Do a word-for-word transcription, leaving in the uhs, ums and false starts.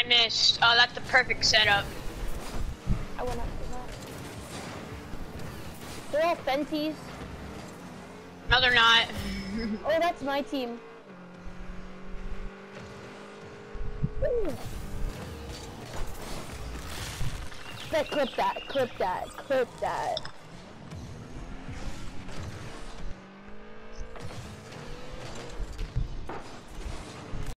missed. Oh, that's the perfect setup. I went up for that. They're all Fenties. No, they're not. Oh, that's my team. Ooh. That, clip that, clip that, clip that.